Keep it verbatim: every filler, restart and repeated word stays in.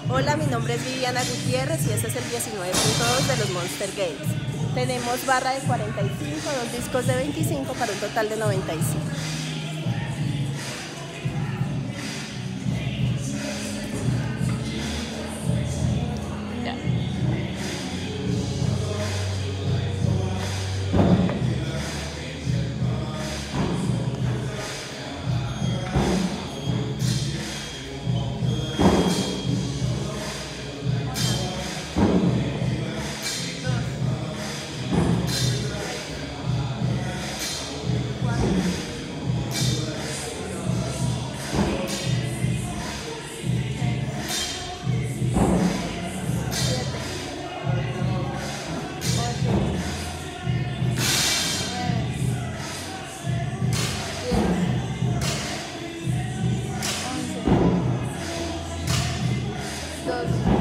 Hola, mi nombre es Viviana Gutiérrez y este es el diecinueve punto dos de los Monster Games. Tenemos barra de cuarenta y cinco, dos discos de veinticinco para un total de noventa y cinco. Ya. Dos.